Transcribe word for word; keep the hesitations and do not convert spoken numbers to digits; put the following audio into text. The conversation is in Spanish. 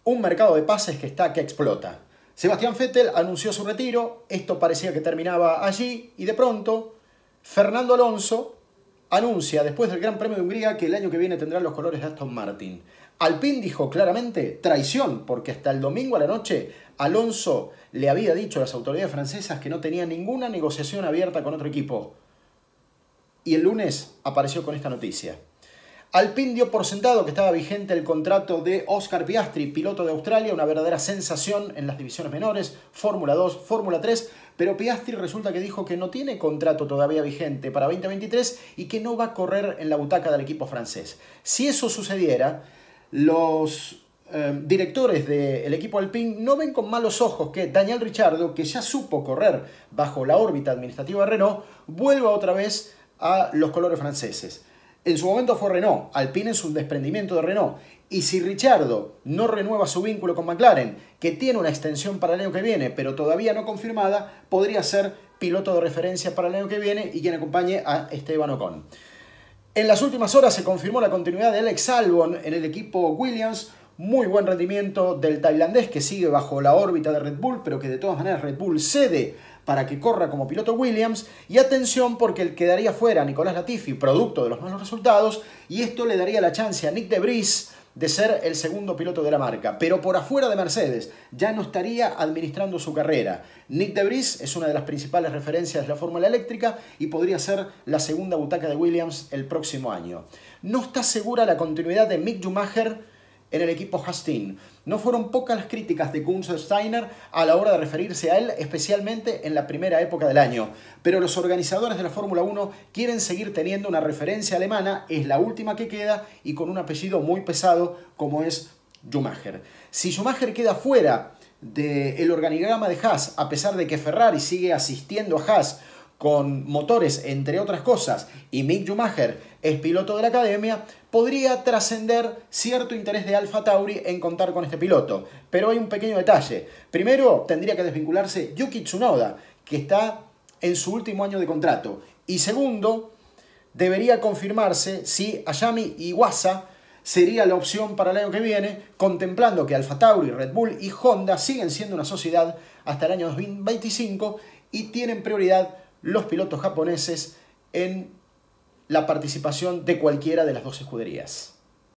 un mercado de pases que está que explota. Sebastián Vettel anunció su retiro, esto parecía que terminaba allí, y de pronto Fernando Alonso anuncia después del Gran Premio de Hungría que el año que viene tendrá los colores de Aston Martin. Alpine dijo claramente traición, porque hasta el domingo a la noche Alonso le había dicho a las autoridades francesas que no tenía ninguna negociación abierta con otro equipo. Y el lunes apareció con esta noticia. Alpine dio por sentado que estaba vigente el contrato de Oscar Piastri, piloto de Australia, una verdadera sensación en las divisiones menores, Fórmula dos, Fórmula tres, pero Piastri resulta que dijo que no tiene contrato todavía vigente para veinte veintitrés y que no va a correr en la butaca del equipo francés. Si eso sucediera, los eh, directores del equipo Alpine no ven con malos ojos que Daniel Ricciardo, que ya supo correr bajo la órbita administrativa de Renault, vuelva otra vez a los colores franceses. En su momento fue Renault, Alpine es un desprendimiento de Renault. Y si Ricciardo no renueva su vínculo con McLaren, que tiene una extensión para el año que viene, pero todavía no confirmada, podría ser piloto de referencia para el año que viene y quien acompañe a Esteban Ocon. En las últimas horas se confirmó la continuidad de Alex Albon en el equipo Williams. Muy buen rendimiento del tailandés que sigue bajo la órbita de Red Bull, pero que de todas maneras Red Bull cede para que corra como piloto Williams. Y atención, porque el quedaría fuera Nicolás Latifi, producto de los malos resultados, y esto le daría la chance a Nick de Vries de ser el segundo piloto de la marca, pero por afuera de Mercedes, ya no estaría administrando su carrera. Nick de Vries es una de las principales referencias de la fórmula eléctrica y podría ser la segunda butaca de Williams el próximo año. No está segura la continuidad de Mick Schumacher en el equipo Haas-Team. No fueron pocas las críticas de Gunther Steiner a la hora de referirse a él, especialmente en la primera época del año. Pero los organizadores de la Fórmula uno quieren seguir teniendo una referencia alemana, es la última que queda, y con un apellido muy pesado como es Schumacher. Si Schumacher queda fuera del organigrama de Haas, a pesar de que Ferrari sigue asistiendo a Haas con motores, entre otras cosas, y Mick Schumacher es piloto de la academia, podría trascender cierto interés de Alfa Tauri en contar con este piloto. Pero hay un pequeño detalle. Primero, tendría que desvincularse Yuki Tsunoda, que está en su último año de contrato. Y segundo, debería confirmarse si Ayami Iwasa sería la opción para el año que viene, contemplando que Alfa Tauri, Red Bull y Honda siguen siendo una sociedad hasta el año dos mil veinticinco y tienen prioridad los pilotos japoneses en la participación de cualquiera de las dos escuderías.